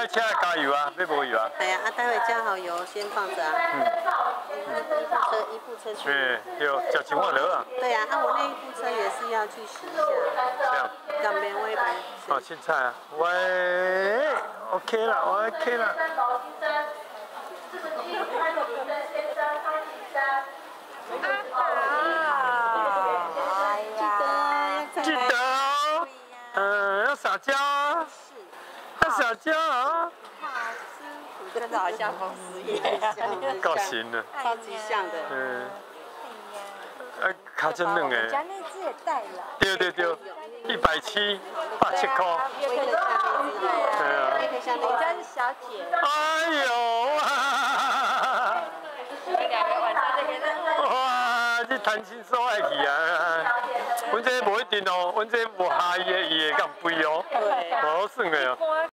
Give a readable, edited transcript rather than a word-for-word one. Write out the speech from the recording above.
车加油啊，要无油啊？ 哎呀，待会加好油，先放着啊。一部车去。 对，食一碗落啊。 对呀，我那一部车也是要去洗一下。 这样。 干面我一般。 哦，凊彩啊，喂 ，OK 啦，我 OK 啦。记得哦，要撒娇啊，要撒娇啊。 真的好像公司一样， 够型了， 超级像的。 卡真嫩诶。 家那只也带了。 对，170、170块。对啊。 我家是小姐。 哎呦哇！ 我们2个晚上这边。 哇，这谈心说爱去啊！阮这无一定哦，阮这无下伊的敢肥哦，无好算的哦。